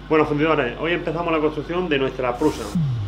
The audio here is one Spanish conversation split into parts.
Bueno, fundidores, hoy empezamos la construcción de nuestra prusa.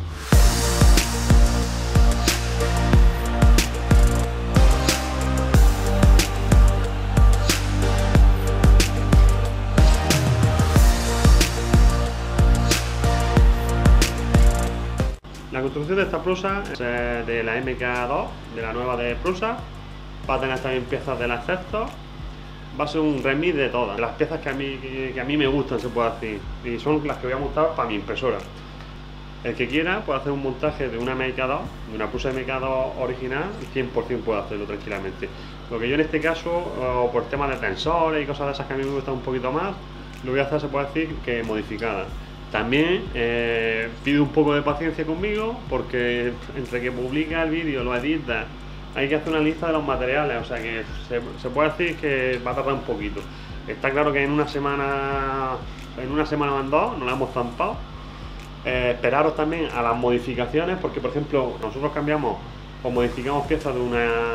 La construcción de esta prusa es de la MK2, de la nueva de Prusa. Va a tener también piezas del acceso. Va a ser un remix de todas, de las piezas que a mí me gustan, se puede decir. Y son las que voy a montar para mi impresora. El que quiera puede hacer un montaje de una MK2, de una Prusa MK2 original, y 100% puede hacerlo tranquilamente. Lo que yo en este caso, por temas de tensores y cosas de esas que a mí me gustan un poquito más, lo voy a hacer, se puede decir, que modificada. También pido un poco de paciencia conmigo, porque entre que publica el vídeo, lo edita, hay que hacer una lista de los materiales, o sea que se puede decir que va a tardar un poquito. Está claro que en una semana o en dos nos la hemos zampado. Esperaros también a las modificaciones, porque por ejemplo nosotros cambiamos o modificamos piezas de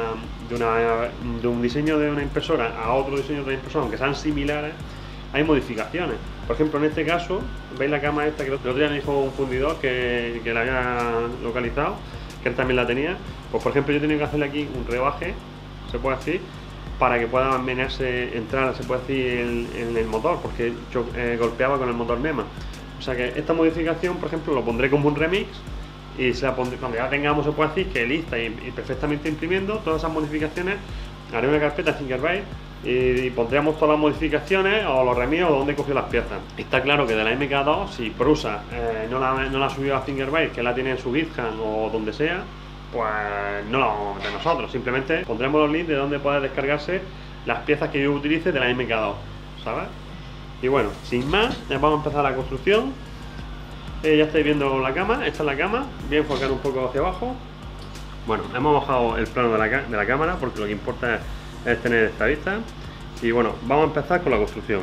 un diseño de una impresora a otro diseño de una impresora, aunque sean similares, hay modificaciones. Por ejemplo, en este caso, veis la cama esta que el otro día me dijo un fundidor que la había localizado, que él también la tenía. Pues por ejemplo, yo he tenido que hacerle aquí un rebaje, se puede decir, para que pueda entrar, se puede decir, en el motor, porque yo golpeaba con el motor NEMA. O sea que esta modificación, por ejemplo, lo pondré como un remix y se la pondré, cuando ya tengamos, se puede decir, que lista y perfectamente imprimiendo todas esas modificaciones, haré una carpeta Fingerbase y pondríamos todas las modificaciones o los remix o donde cogió las piezas. Está claro que de la MK2, si Prusa no la subió a Fingerbase, que la tiene en su GitHub o donde sea, pues no la vamos a meter nosotros, simplemente pondremos los links de donde puede descargarse las piezas que yo utilice de la MK2, ¿sabes? Y bueno, sin más, ya vamos a empezar la construcción. Ya estáis viendo la cama, esta es la cama, voy a enfocar un poco hacia abajo. Bueno, hemos bajado el plano de la cámara porque lo que importa es tener esta vista. Y bueno, vamos a empezar con la construcción.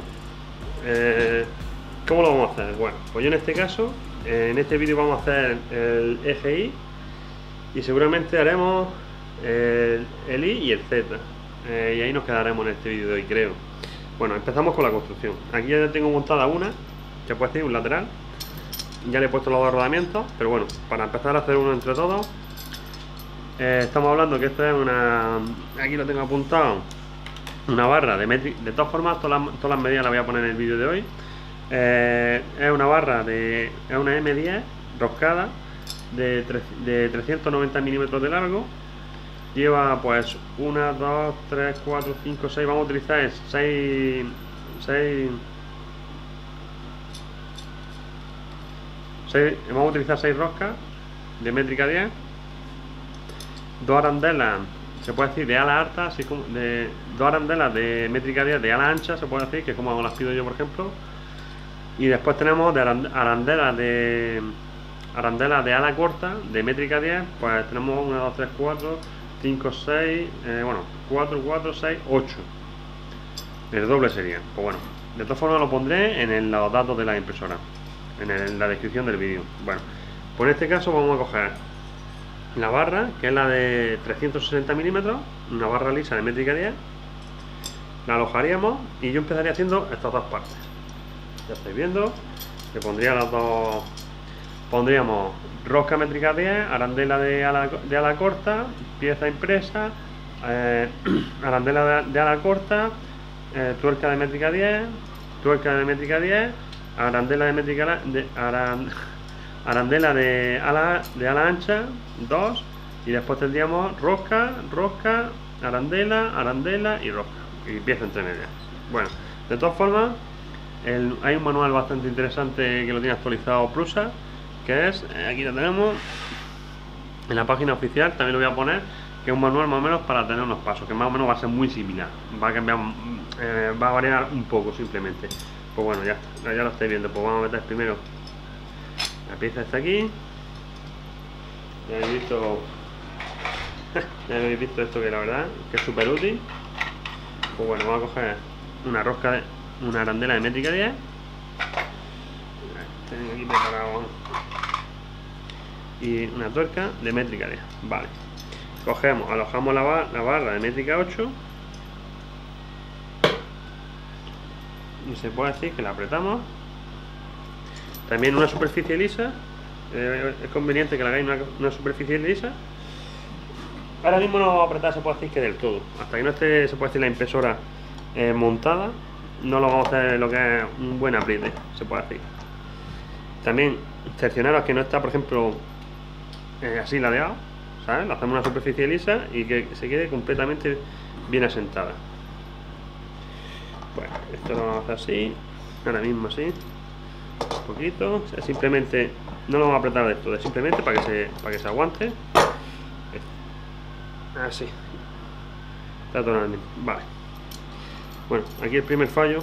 ¿Cómo lo vamos a hacer? Bueno, pues yo en este caso, en este vídeo vamos a hacer el eje Y y seguramente haremos el I y el Z. Y ahí nos quedaremos en este vídeo de hoy, creo. Bueno, empezamos con la construcción. Aquí ya tengo montada una, que puede ser un lateral. Ya le he puesto los dos rodamientos, pero bueno, para empezar a hacer uno entre todos, estamos hablando que esto es una... Aquí lo tengo apuntado, una barra de todas formas, todas las medidas las voy a poner en el vídeo de hoy. Es una barra es una M10 roscada de 390 milímetros de largo. Lleva pues 1, 2, 3, 4, 5, 6, vamos a utilizar 6 vamos a utilizar 6 roscas de métrica 10, 2 arandelas, se puede decir, de ala alta, así como de 2 arandelas de métrica 10 de ala ancha, se puede decir, que es como las pido yo, por ejemplo. Y después tenemos de arandelas de ala corta de métrica 10, pues tenemos 1, 2, 3, 4, 5, 6, bueno, 4, 4, 6, 8. El doble sería. Pues bueno, de todas formas lo pondré en los datos de la impresora, en la descripción del vídeo. Bueno, pues en este caso vamos a coger la barra, que es la de 360 milímetros, una barra lisa de métrica 10. La alojaríamos y yo empezaría haciendo estas dos partes. Ya estáis viendo, le pondría las dos. Pondríamos rosca métrica 10, arandela de ala corta, pieza impresa, arandela de ala corta, tuerca de métrica 10, tuerca de métrica 10, arandela de métrica arandela de ala ancha 2, y después tendríamos rosca, arandela y rosca, y pieza entre medias. Bueno, de todas formas, hay un manual bastante interesante que lo tiene actualizado Prusa, que es, aquí lo tenemos en la página oficial, también lo voy a poner, que es un manual más o menos para tener unos pasos, que más o menos va a ser muy similar, va a cambiar, va a variar un poco simplemente. Pues bueno, ya lo estáis viendo. Pues vamos a meter primero la pieza está aquí. Ya habéis visto ya habéis visto esto, que la verdad que es súper útil. Pues bueno, vamos a coger una arandela de métrica 10. Tengo aquí preparado, y una tuerca de métrica 10. Vale, alojamos la barra de métrica 8 y se puede decir que la apretamos También una superficie lisa, es conveniente que le hagáis una superficie lisa. Ahora mismo no vamos a apretar, se puede decir que del todo, hasta que no esté, se puede decir, la impresora montada, no lo vamos a hacer lo que es un buen apriete, se puede decir. También cercioraros que no está, por ejemplo, así ladeado, ¿sabes? Le hacemos una superficie lisa y que se quede completamente bien asentada. Bueno, esto lo vamos a hacer así, ahora mismo así, un poquito, o sea, simplemente no lo vamos a apretar de todo, simplemente para que se aguante. Así, está totalmente, vale. Bueno, aquí el primer fallo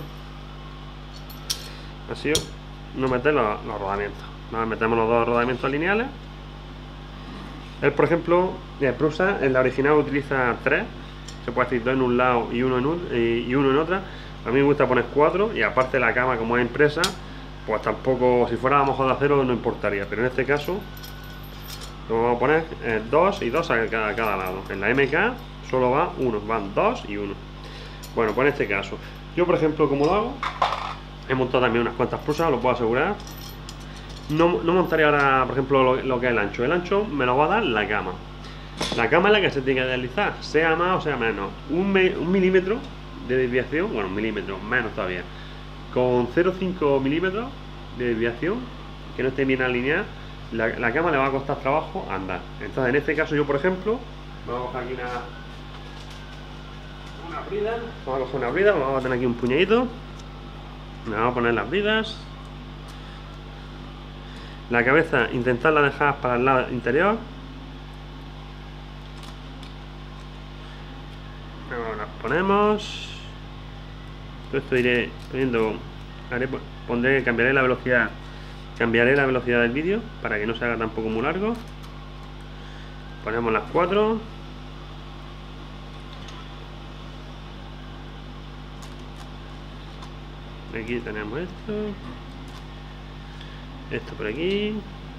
ha sido no meter los rodamientos. Nos metemos los dos rodamientos lineales. Él, por ejemplo, Prusa, en la original utiliza 3, se puede decir 2 en un lado y uno en otra. A mí me gusta poner 4, y aparte la cama, como es impresa, pues tampoco, si fuera a lo mejor de acero no importaría, pero en este caso lo vamos a poner 2 y 2 a cada lado. En la MK solo va 1, van 2 y 1. Bueno, pues en este caso, yo por ejemplo, como lo hago, he montado también unas cuantas Prusas, lo puedo asegurar. No montaré ahora, por ejemplo, lo que es el ancho. El ancho me lo va a dar la cama. La cama es la que se tiene que deslizar, sea más o sea menos. Un milímetro de desviación, bueno, un milímetro, menos todavía. Con 0,5 milímetros de desviación, que no esté bien alineada, la cama le va a costar trabajo andar. Entonces, en este caso, yo, por ejemplo, vamos a coger aquí una brida. Vamos a coger una brida, vamos a tener aquí un puñadito. Le vamos a poner las bridas. La cabeza, intentarla dejar para el lado interior. Ahora las ponemos. Todo esto iré poniendo. Cambiaré la velocidad del vídeo para que no se haga tampoco muy largo. Ponemos las 4. Aquí tenemos esto por aquí,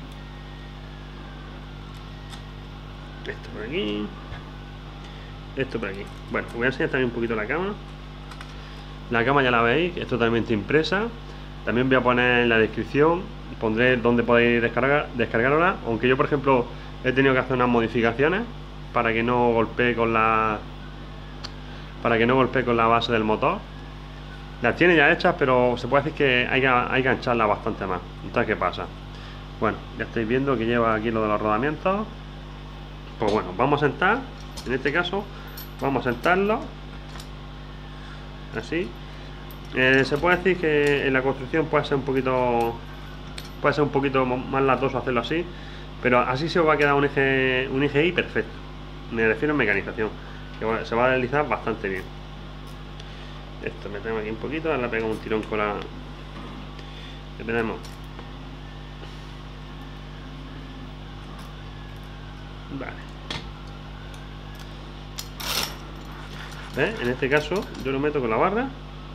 esto por aquí, esto por aquí. Bueno, os voy a enseñar también un poquito la cama. La cama ya la veis, es totalmente impresa. También voy a poner en la descripción, pondré donde podéis descargarla, aunque yo, por ejemplo, he tenido que hacer unas modificaciones para que no golpee con la base del motor. Las tiene ya hechas, pero se puede decir que hay que engancharla bastante más. Entonces, ¿qué pasa? Bueno, ya estáis viendo que lleva aquí lo de los rodamientos. Pues bueno, vamos a sentar, en este caso, vamos a sentarlo así. Se puede decir que en la construcción puede ser un poquito más latoso hacerlo así, pero así se os va a quedar un eje I perfecto. Me refiero a mecanización, que se va a deslizar bastante bien. Esto metemos aquí un poquito, ahora le pegamos un tirón con la que tenemos. Vale. ¿Ves? En este caso yo lo meto con la barra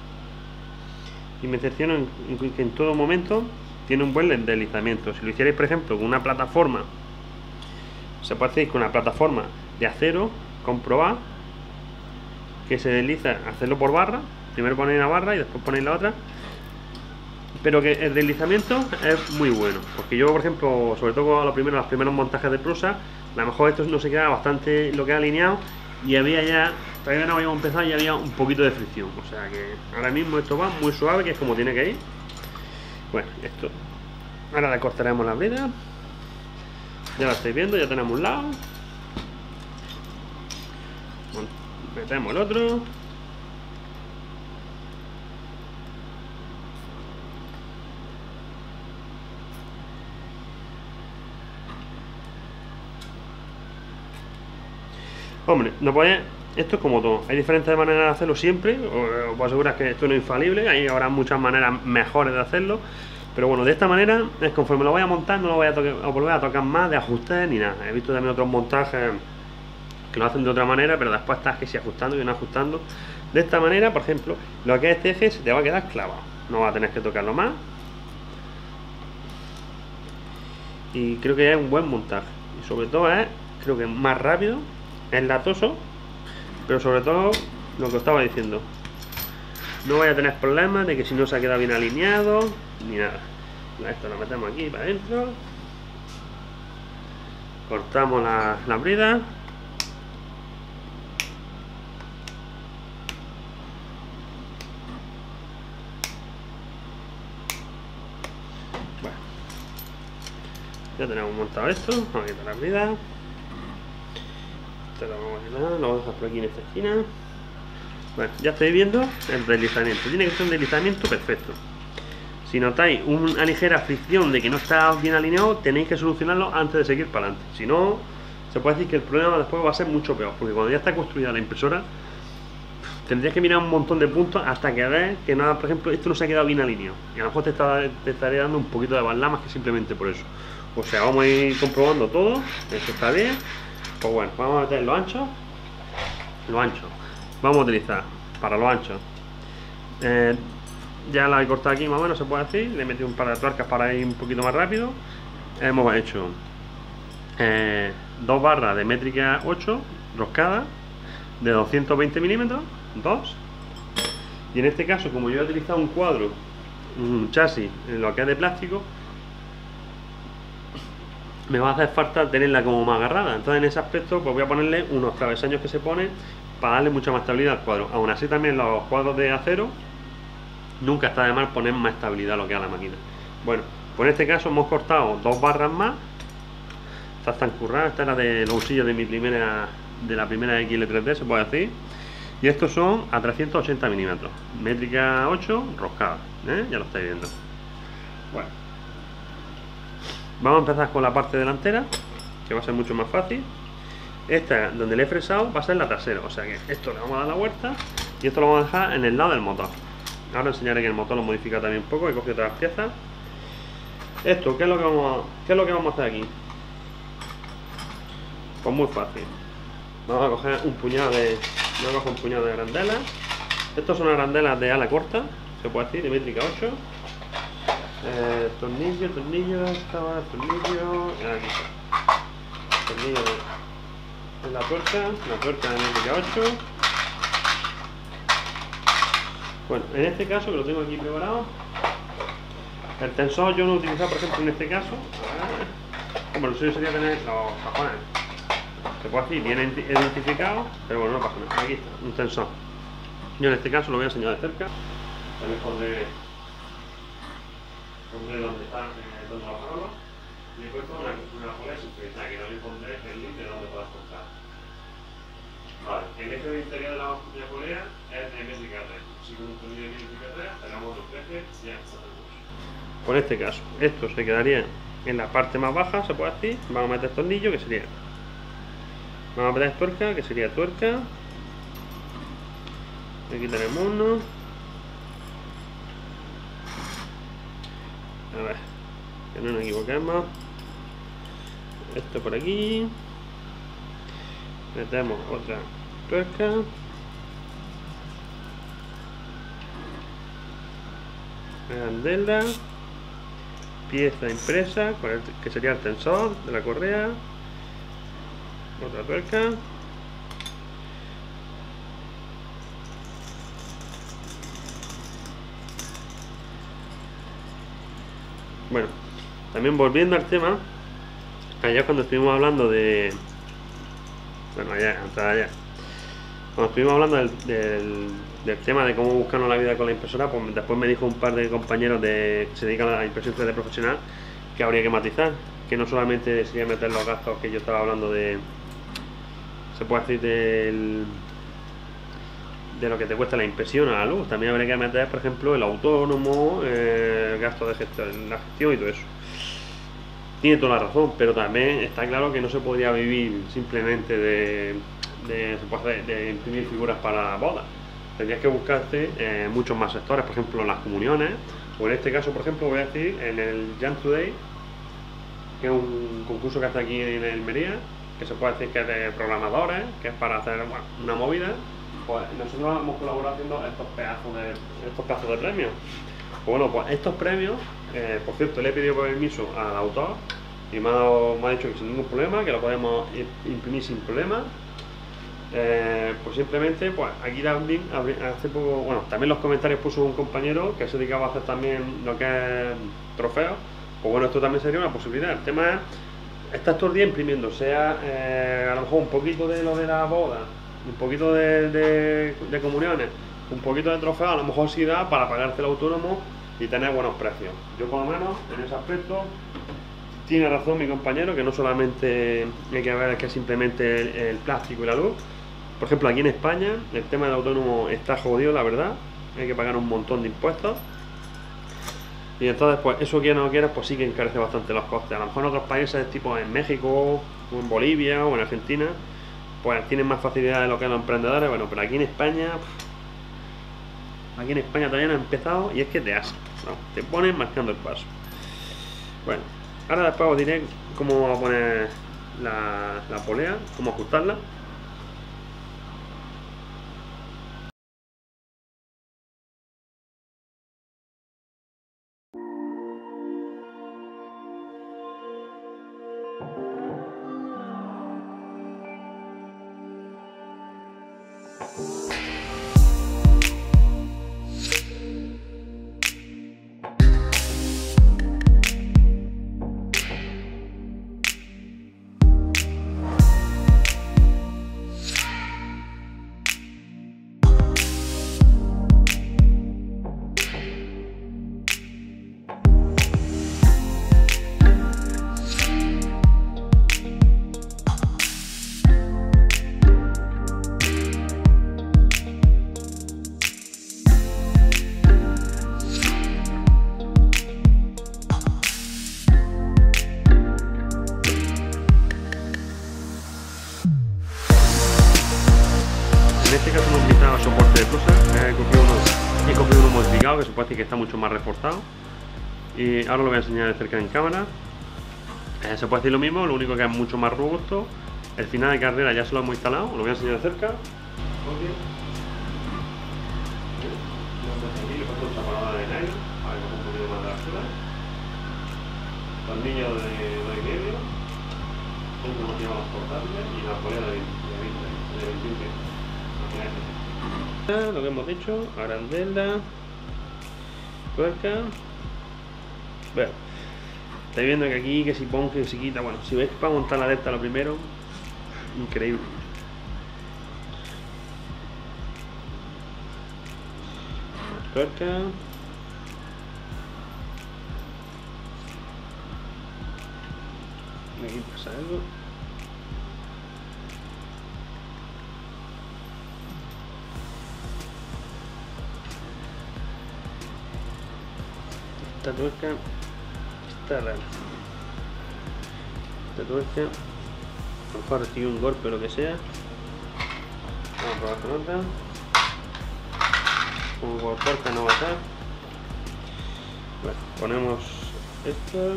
y me cerciono que en todo momento tiene un buen deslizamiento. Si lo hicierais, por ejemplo, con una plataforma, se puede hacer con una plataforma de acero, comprobar que se desliza, hacerlo por barra. Primero ponéis una barra y después ponéis la otra, pero que el deslizamiento es muy bueno, porque yo, por ejemplo, sobre todo con los primeros montajes de Prusa, a lo mejor esto no se queda bastante lo que ha alineado, y había ya, todavía no habíamos empezado y había un poquito de fricción, o sea que ahora mismo esto va muy suave, que es como tiene que ir. Bueno, esto, ahora le cortaremos la brida, ya la estáis viendo, ya tenemos un lado, bueno, metemos el otro. Hombre, no podéis, esto es como todo, hay diferentes maneras de hacerlo siempre, os puedo asegurar que esto no es infalible, hay habrá muchas maneras mejores de hacerlo, pero bueno, de esta manera es conforme lo voy a montar, no lo voy a volver a tocar más de ajustes ni nada. He visto también otros montajes que lo hacen de otra manera, pero después estás que si ajustando y no ajustando. De esta manera, por ejemplo, lo que es este eje se te va a quedar clavado, no vas a tener que tocarlo más, y creo que es un buen montaje, y sobre todo es, creo que es más rápido. Es latoso, pero sobre todo lo que os estaba diciendo, no vais a tener problemas de que si no se ha quedado bien alineado ni nada. Esto lo metemos aquí para adentro, cortamos la brida. Bueno, ya tenemos montado esto. Vamos a quitar la brida. Esto lo vamos a quitar, lo vamos a dejar por aquí en esta esquina. Bueno, ya estáis viendo el deslizamiento. Tiene que ser un deslizamiento perfecto. Si notáis una ligera fricción de que no está bien alineado, tenéis que solucionarlo antes de seguir para adelante. Si no, se puede decir que el problema después va a ser mucho peor, porque cuando ya está construida la impresora, tendrías que mirar un montón de puntos hasta que veas que nada, por ejemplo, esto no se ha quedado bien alineado. Y a lo mejor te estaré dando un poquito de balda más que simplemente por eso. O sea, vamos a ir comprobando todo. Esto está bien. Pues bueno, vamos a meter lo ancho. Lo ancho. Vamos a utilizar para lo ancho. Ya la he cortado aquí más o menos, se puede decir. Le he metido un par de tuercas para ir un poquito más rápido. Hemos hecho 2 barras de métrica 8 roscadas de 220 milímetros, 2. Y en este caso, como yo he utilizado un cuadro, un chasis en lo que es de plástico, me va a hacer falta tenerla como más agarrada. Entonces en ese aspecto pues voy a ponerle unos travesaños que se ponen para darle mucha más estabilidad al cuadro. Aún así también los cuadros de acero nunca está de más poner más estabilidad a lo que es la máquina. Bueno, pues en este caso hemos cortado 2 barras más. Estas están curradas, esta era de los usillos de la primera XL3D, se puede decir. Y estos son a 380 milímetros, métrica 8 roscada, ya lo estáis viendo. Bueno, vamos a empezar con la parte delantera, que va a ser mucho más fácil. Esta, donde le he fresado, va a ser la trasera, o sea que esto le vamos a dar la vuelta y esto lo vamos a dejar en el lado del motor. Ahora enseñaré que el motor lo modifica también un poco, he cogido otras piezas. Esto, ¿qué es lo que vamos a hacer aquí? Pues muy fácil. Vamos a coger un puñado de arandelas. Estos son arandelas de ala corta, se puede decir, de métrica 8. Tornillo, tornillo y aquí está. Tornillo de la tuerca de métrica 8. Bueno, en este caso, que lo tengo aquí preparado, el tensor yo no he utilizado, por ejemplo, en este caso, como lo suyo sería tener los cajones, se puede decir, bien identificados, pero bueno, no pasa nada. Aquí está, un tensor. Yo en este caso lo voy a enseñar de cerca. También pondré donde están los farolos. Y he puesto una polea sincronizada, que también pondré el link de donde puedas comprar. Vale, el eje de interior de la polea es de métrica 3. Si con un tornillo de métrica 3, tenemos los ejes ya están. Por este caso, esto se quedaría en la parte más baja, se puede decir. Vamos a meter tornillo, que sería. Vamos a meter tuerca, que sería tuerca. Aquí tenemos uno. A ver, que no nos equivoquemos. Esto por aquí. Metemos otra tuerca. Arandela. Pieza impresa, que sería el tensor de la correa. Otra tuerca. Bueno, también volviendo al tema, allá cuando estuvimos hablando de... Bueno, allá. Cuando estuvimos hablando del tema de cómo buscarnos la vida con la impresora, pues después me dijo un par de compañeros que se dedican a la impresión 3D profesional que habría que matizar, que no solamente sería meter los gastos que yo estaba hablando de... Se puede decir de lo que te cuesta la impresión a la luz, también habría que meter, por ejemplo, el autónomo, el gasto de gestión, la gestión y todo eso. Tiene toda la razón, pero también está claro que no se podría vivir simplemente de imprimir figuras para bodas. Tendrías que buscarte muchos más sectores, por ejemplo, las comuniones, o en este caso, por ejemplo, voy a decir, en el Jam Today, que es un concurso que hace aquí en Almería, que se puede decir que es de programadores, que es para hacer una movida. Pues nosotros hemos colaborado haciendo estos pedazos de premios. Pues bueno, pues estos premios, por cierto, le he pedido permiso al autor y me ha dicho que sin ningún problema, que lo podemos imprimir sin problema. Pues simplemente, pues aquí también, hace poco, bueno, también los comentarios puso un compañero que se dedicaba a hacer también lo que es trofeos. Pues bueno, esto también sería una posibilidad. El tema es, estás todo el día imprimiendo, sea a lo mejor un poquito de lo de la boda, un poquito de comuniones, un poquito de trofeos, a lo mejor sí da para pagarte el autónomo y tener buenos precios. Yo por lo menos, en ese aspecto, tiene razón mi compañero, que no solamente hay que ver que simplemente el plástico y la luz. Por ejemplo, aquí en España el tema del autónomo está jodido, la verdad. Hay que pagar un montón de impuestos. Y entonces, pues eso quieras o no quieras, pues sí que encarece bastante los costes. A lo mejor en otros países, tipo en México, o en Bolivia, o en Argentina, pues tienen más facilidad de lo que los emprendedores. Bueno, pero aquí en España, todavía no ha empezado y es que te hacen, ¿no? Te ponen marcando el paso. Bueno, ahora después os diré cómo vamos a poner la polea, cómo ajustarla. En este caso hemos utilizado soporte de prosa, he cogido uno modificado que se puede decir que está mucho más reforzado y ahora lo voy a enseñar de cerca en cámara. Se puede decir lo mismo, lo único que es mucho más robusto. El final de carrera ya se lo hemos instalado, lo voy a enseñar de cerca. Tornillo de 2,5, un motivos portátiles y la polea de 20. Lo que hemos dicho, arandela, tuerca. Bueno, estáis viendo que aquí, que si pon, que si quita. Bueno, si veis para montar la alerta lo primero, increíble. Tuerca. Aquí pasa algo. Esta tuerca está rara. Esta tuerca, a lo mejor recibe un golpe o lo que sea. Vamos a probar con otra. Como por tuerca no va a estar. Bueno, ponemos esto.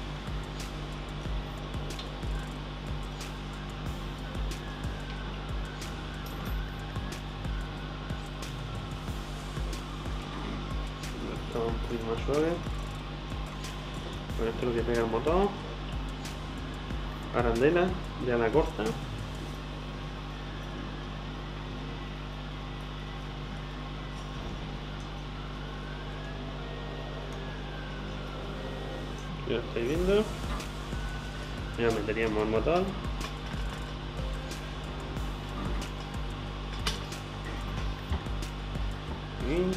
Un poquito más suave. Con esto es lo que pega el motor. Arandela, ya la corta. Ya lo estáis viendo. Ya meteríamos el motor. Aquí.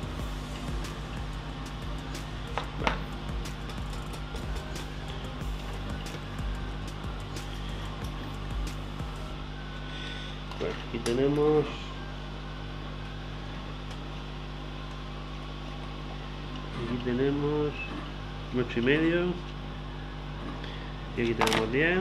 Pues aquí tenemos un 8,5 y aquí tenemos 10.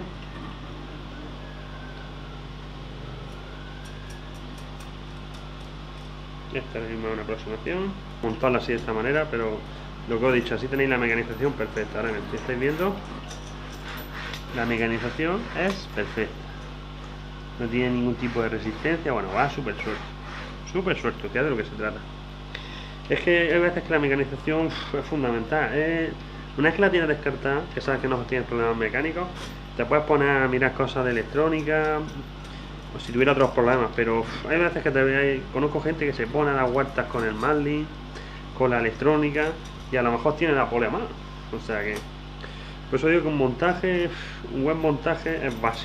Esta es una aproximación, montarla así de esta manera, pero lo que os he dicho, así tenéis la mecanización perfecta. Ahora me estáis viendo, la mecanización es perfecta. No tiene ningún tipo de resistencia, bueno, va súper suelto, que es de lo que se trata. Es que hay veces que la mecanización es fundamental. Una vez que la tienes descartada, que sabes que no tienes problemas mecánicos, te puedes poner a mirar cosas de electrónica, o si tuviera otros problemas, pero hay veces que conozco gente que se pone a las vueltas con el Marlin, con la electrónica, y a lo mejor tiene la pole mal. O sea que, por eso digo que un buen montaje es básico.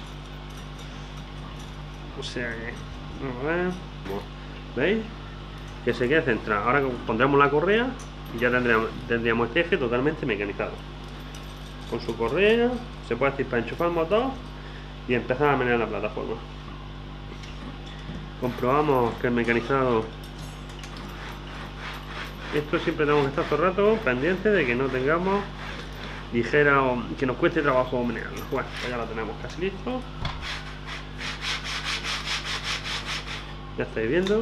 O sea que, vamos a ver, ¿veis? Que se quede centrado. Ahora pondremos la correa y ya tendríamos este eje totalmente mecanizado. Con su correa, se puede decir para enchufar el motor y empezar a menear la plataforma. Comprobamos que el mecanizado, esto siempre tenemos que estar todo el rato pendiente de que no tengamos ligera o que nos cueste trabajo menearlo. Bueno, pues ya lo tenemos casi listo. Ya estáis viendo.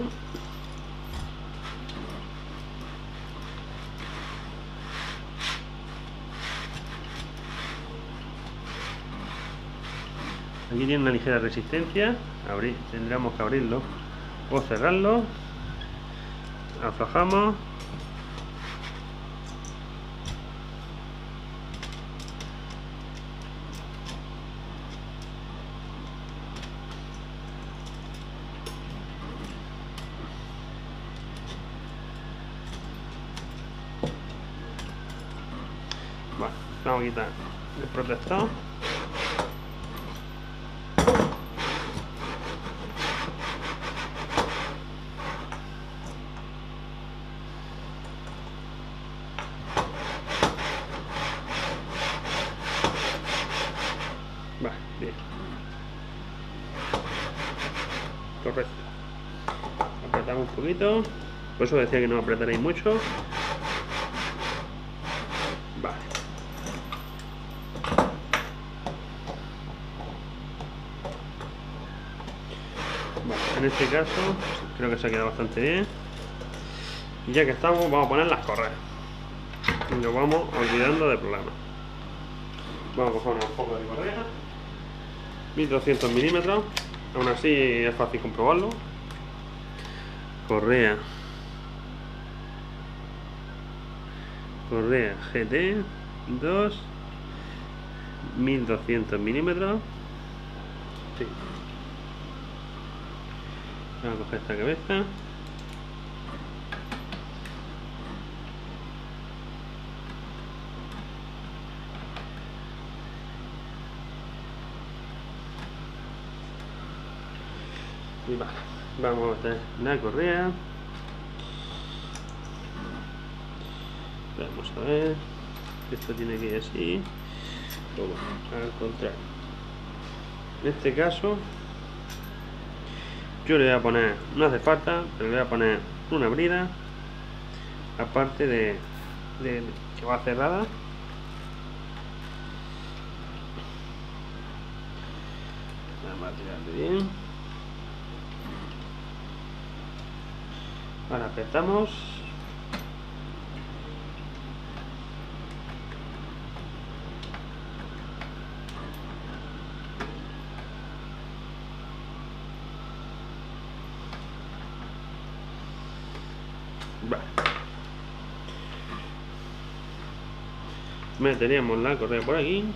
Aquí tiene una ligera resistencia. Tendríamos que abrirlo o cerrarlo. Aflojamos. Bueno, vamos a quitar el protector. Vale, bien. Correcto. Apretamos un poquito. Por eso decía que no apretaréis mucho. Vale. Vale, en este caso creo que se ha quedado bastante bien. Y ya que estamos, vamos a poner las correas. Y nos vamos olvidando de problemas. Vamos a coger un poco de correa. 1200 milímetros. Aún así es fácil comprobarlo. Correa GT 2 1200 milímetros. Sí. Vamos a coger esta cabeza. Y vale, vamos a meter la correa. Vamos a ver. Esto tiene que ir así. O al contrario. En este caso, yo le voy a poner, no hace falta, pero le voy a poner una brida. Aparte de que va cerrada. Vamos a tirarle bien. Ahora apretamos. Vale. Meteríamos la correa por aquí.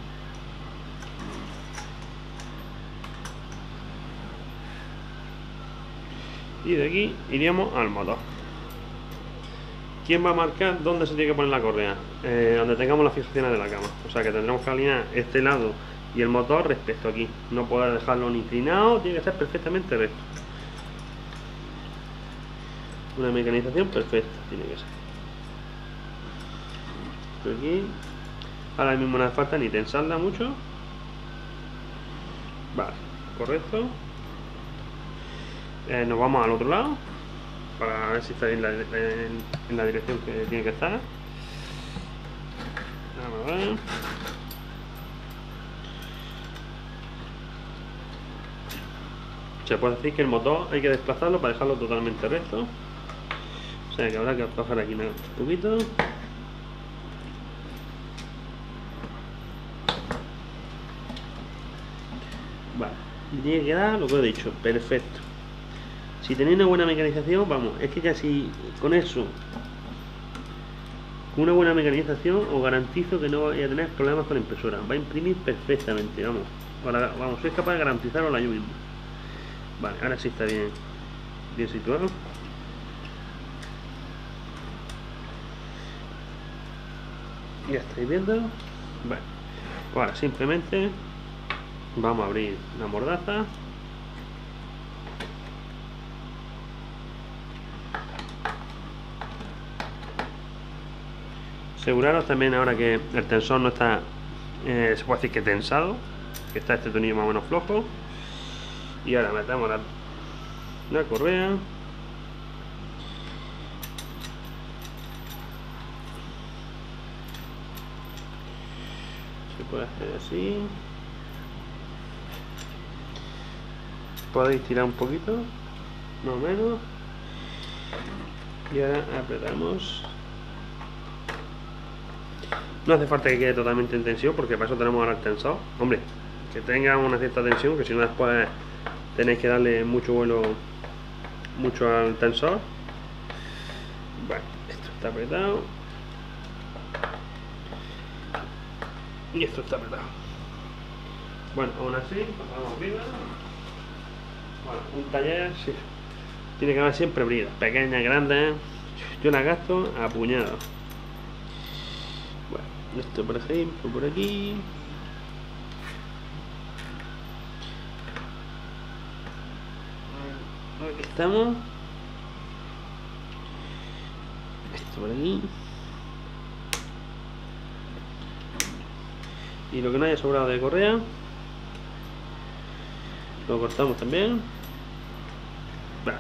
Y de aquí iríamos al motor. ¿Quién va a marcar dónde se tiene que poner la correa? Donde tengamos las fijaciones de la cama. O sea que tendremos que alinear este lado y el motor respecto aquí. No poder dejarlo ni inclinado, tiene que estar perfectamente recto. Una mecanización perfecta tiene que ser. Por aquí. Ahora mismo no hace falta ni tensarla mucho. Vale, correcto. Nos vamos al otro lado para ver si está en la dirección que tiene que estar. Vamos a ver. Se puede decir que el motor hay que desplazarlo para dejarlo totalmente recto. O sea que habrá que aflojar aquí un poquito. Vale, y tiene que quedar lo que he dicho, perfecto. Si tenéis una buena mecanización, vamos, es que casi con eso, con una buena mecanización, os garantizo que no vais a tener problemas con la impresora. Va a imprimir perfectamente, vamos. Ahora, vamos, sois capaz de garantizarosla yo mismo. Vale, ahora sí está bien, bien situado. Ya estáis viendo. Vale, pues ahora simplemente vamos a abrir la mordaza. Aseguraros también ahora que el tensor no está, se puede decir que tensado, que está este tornillo más o menos flojo. Y ahora metemos la correa. Se puede hacer así. Podéis tirar un poquito, más o menos. Y ahora apretamos. No hace falta que quede totalmente en tensión, porque para eso tenemos ahora el tensor. Hombre, que tenga una cierta tensión, que si no después tenéis que darle mucho vuelo, mucho al tensor. Bueno, esto está apretado. Y esto está apretado. Bueno, aún así, pasamos arriba. Bueno, un taller sí, tiene que haber siempre bridas, pequeñas, grandes. Yo las gasto a puñados. Bueno, esto por ejemplo, por aquí. Aquí estamos. Esto por aquí. Y lo que no haya sobrado de correa lo cortamos también. Vale.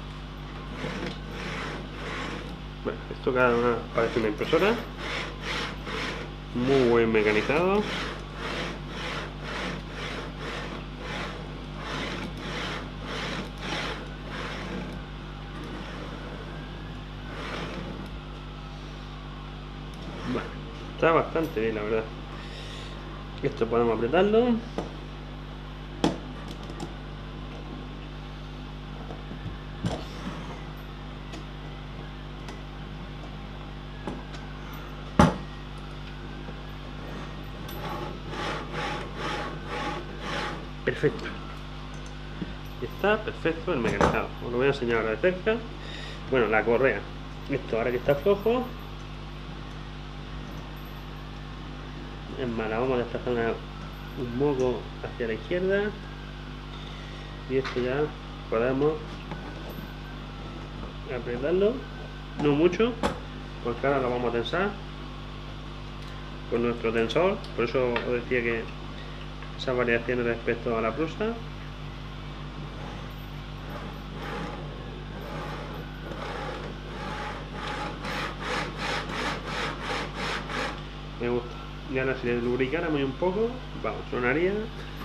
Bueno, esto cada una parece una impresora. Muy buen mecanizado. Bueno, está bastante bien, la verdad. Esto podemos apretarlo. Perfecto. Está perfecto el mecanizado. Os lo voy a enseñar ahora de cerca. Bueno, la correa. Esto ahora que está flojo. Es más, la vamos a desplazar un poco hacia la izquierda. Y esto ya podemos apretarlo. No mucho, porque ahora lo vamos a tensar con nuestro tensor. Por eso os decía que esas variaciones respecto a la prusa. Me gusta. Y ahora si le lubricáramos un poco, vamos, sonaría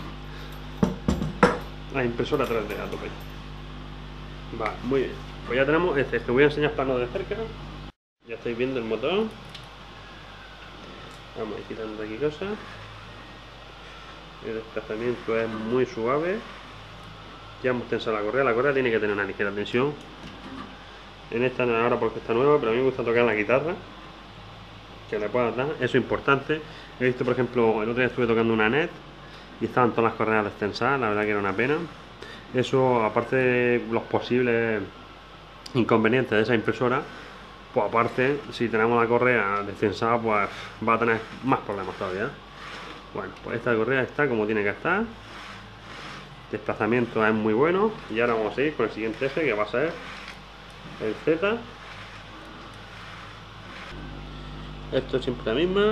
la impresora 3D a tope. Vale, muy bien. Pues ya tenemos este. Te voy a enseñar plano de cerca. Ya estáis viendo el motor. Vamos a ir quitando aquí cosas. El desplazamiento es muy suave. Ya hemos tensado la correa. La correa tiene que tener una ligera tensión. En esta no ahora porque está nueva, pero a mí me gusta tocar la guitarra. Que le puedas dar, eso es importante. He visto, por ejemplo, el otro día estuve tocando una net y estaban todas las correas destensadas, la verdad que era una pena. Eso, aparte de los posibles inconvenientes de esa impresora, pues aparte, si tenemos la correa destensada, pues va a tener más problemas todavía. Bueno, pues esta correa está como tiene que estar. Desplazamiento es muy bueno. Y ahora vamos a ir con el siguiente eje, que va a ser el Z. Esto es siempre la misma.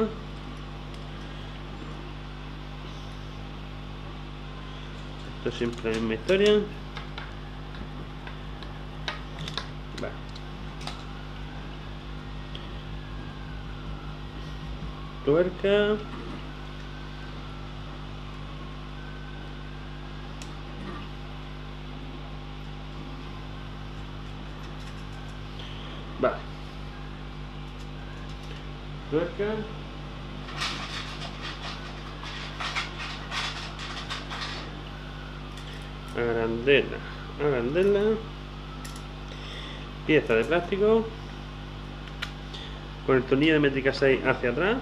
Esto es siempre la misma historia. Vale. Tuerca. Vale. Tuerca. Arandela. Arandela. Pieza de plástico. Con el tornillo de métrica 6 hacia atrás.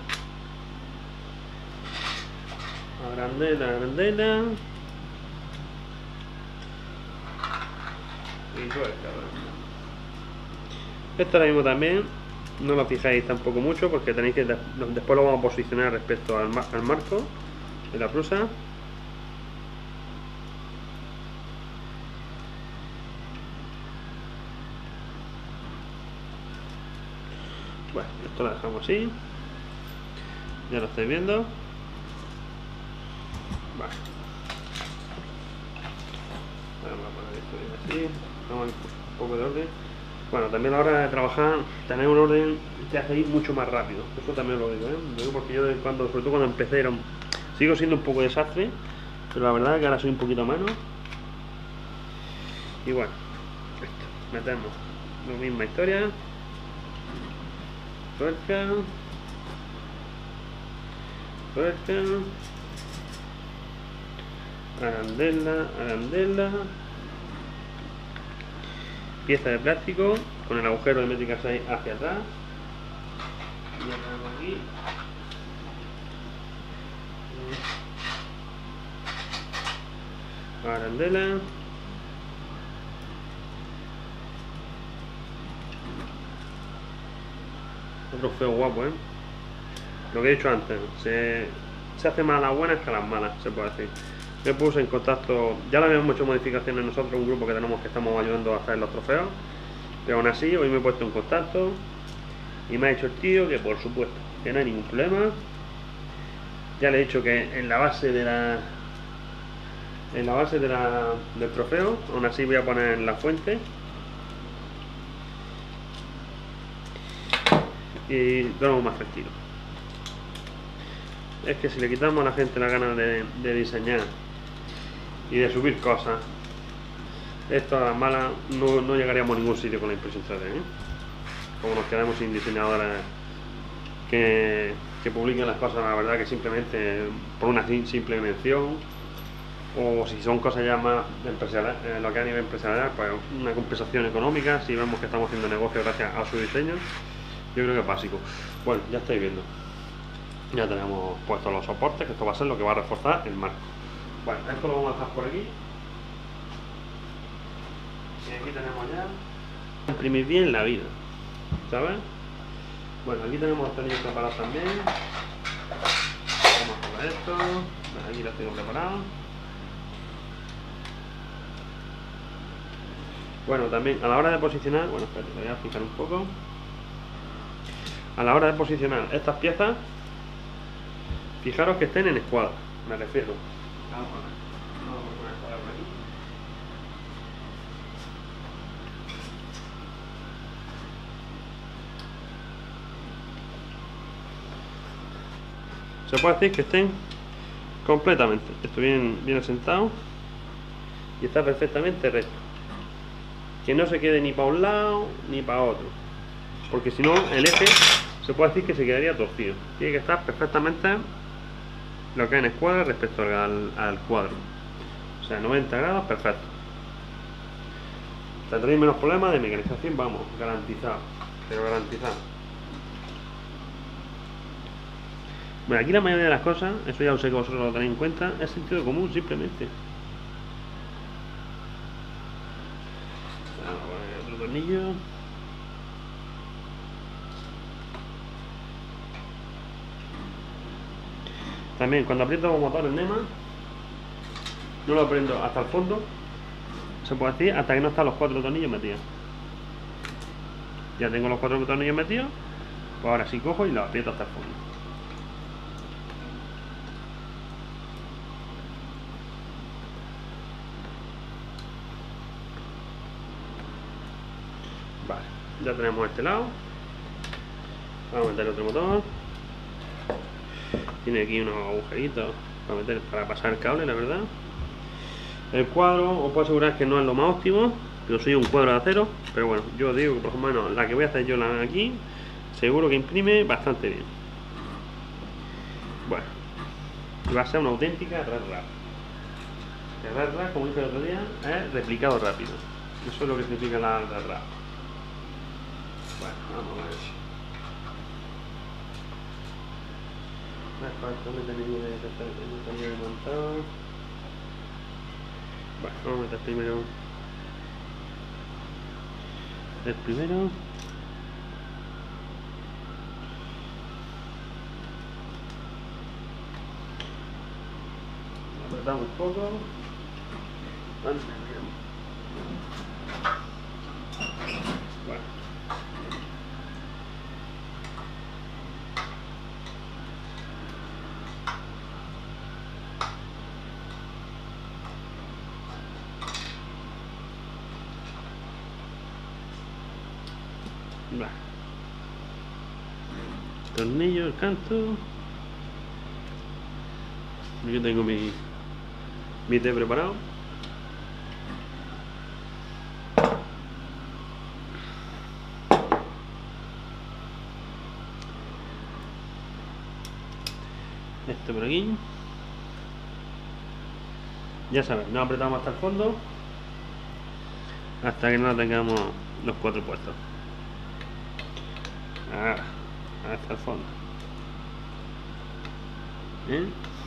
Arandela, arandela. y tuerca. Esto ahora mismo también no lo fijáis tampoco mucho porque tenéis que después lo vamos a posicionar respecto al marco de la prusa. Bueno, esto lo dejamos así. Ya lo estáis viendo. Vale. Vamos a poner esto bien así. Vamos un poco de orden. Bueno, también a la hora de trabajar, tener un orden te hace ir mucho más rápido. Eso también lo digo, ¿eh? Lo digo porque yo sobre todo cuando empecé, sigo siendo un poco desastre, pero la verdad es que ahora soy un poquito menos. Y bueno, esto, metemos la misma historia. Tuerca. Tuerca. Arandela, arandela. Pieza de plástico con el agujero de métrica 6 hacia atrás. Y ya tenemos aquí. Arandela. Otro feo guapo, ¿eh? Lo que he dicho antes, se hace más a las buenas que a las malas, se puede decir. Me puse en contacto, ya le habíamos hecho modificaciones nosotros, un grupo que tenemos que estamos ayudando a hacer los trofeos, pero aún así hoy me he puesto en contacto y me ha dicho el tío que por supuesto que no hay ningún problema. Ya le he dicho que en la base del trofeo, aún así voy a poner la fuente y tenemos más tranquilo. Es que si le quitamos a la gente la gana de diseñar y de subir cosas, esto a las malas no llegaríamos a ningún sitio con la impresión 3D, ¿eh? Como nos quedamos sin diseñadores que publiquen las cosas, la verdad que simplemente por una simple mención, o si son cosas ya más empresariales, lo que a nivel empresarial, pues una compensación económica, si vemos que estamos haciendo negocio gracias a su diseño, yo creo que es básico. Bueno, ya estáis viendo. Ya tenemos puestos los soportes, que esto va a ser lo que va a reforzar el marco. Bueno, esto lo vamos a dejar por aquí. Y aquí tenemos ya imprimir bien la vida, ¿sabes? Bueno, aquí tenemos los tornillos preparados también. Vamos a poner esto. Bueno, aquí los tengo preparados. Bueno, también a la hora de posicionar, bueno, espérate, voy a fijar un poco. A la hora de posicionar estas piezas, fijaros que estén en escuadra, me refiero. Vamos a poner escuadra por aquí. Se puede decir que estén completamente, esto bien asentado y está perfectamente recto. Que no se quede ni para un lado ni para otro, porque si no el eje se puede decir que se quedaría torcido. Tiene que estar perfectamente lo que hay en escuadra respecto al cuadro, o sea, 90 grados perfecto. Tendréis menos problemas de mecanización, vamos, garantizado, pero garantizado. Bueno, aquí la mayoría de las cosas, eso ya lo sé que vosotros lo tenéis en cuenta, es sentido común simplemente. Vamos a poner otro tornillo. También cuando aprieto los motores NEMA, no lo aprieto hasta el fondo, se puede decir, hasta que no están los 4 tornillos metidos. Ya tengo los 4 tornillos metidos, pues ahora sí cojo y lo aprieto hasta el fondo. Vale, ya tenemos este lado. Vamos a meter otro motor. Tiene aquí unos agujeritos para pasar el cable, la verdad. El cuadro, os puedo asegurar que no es lo más óptimo, pero soy un cuadro de acero. Pero bueno, yo os digo que por lo menos la que voy a hacer yo aquí, seguro que imprime bastante bien. Bueno, va a ser una auténtica red wrap. El red wrap, como dije el otro día, es replicado rápido. Eso es lo que significa la red wrap. Bueno, vamos a ver. De montado. Bueno, vamos a meter primero el primero. Apretamos un poco. Bueno. Vale. Tornillo, el canto. Yo tengo mi té preparado. Esto por aquí. Ya sabes, no apretamos hasta el fondo hasta que no tengamos los 4 puestos. Hasta el fondo. ¿Eh?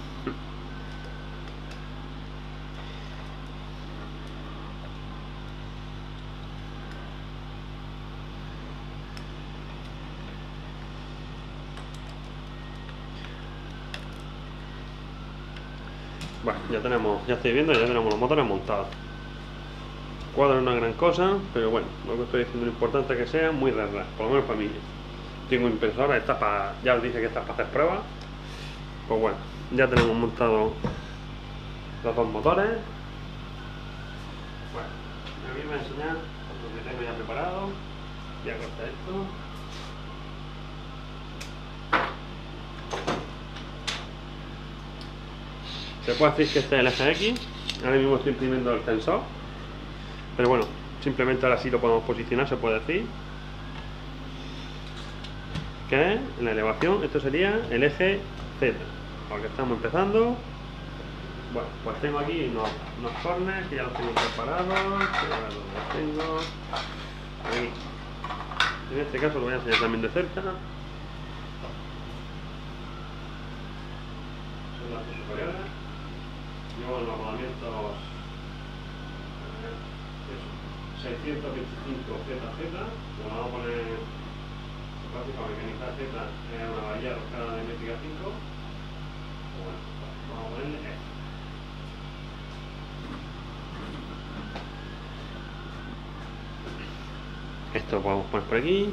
Bueno, ya estáis viendo, ya tenemos los motores montados. Cuadro no es una gran cosa, pero bueno, lo que estoy diciendo, lo importante que sea muy rara, por lo menos para mí. Tengo impresora, esta para, ya os dije que esta es para hacer pruebas. Pues bueno, ya tenemos montado los 2 motores. Bueno, me voy a enseñar lo que tengo ya preparado. Voy a cortar esto. Se puede decir que este es el eje X. Ahora mismo estoy imprimiendo el tensor, pero bueno, simplemente ahora sí lo podemos posicionar, se puede decir. Que es en la elevación, esto sería el eje Z, porque estamos empezando. Bueno, pues tengo aquí unos corners que ya los tengo preparados, que ahora los tengo aquí. En este caso lo voy a enseñar también de cerca. Son las superiores. Llevo los rodamientos 625 ZZ, lo vamos a poner para mecanizar Z en una varilla roscada de métrica 5. Bueno, vamos a ponerle esto lo podemos poner por aquí.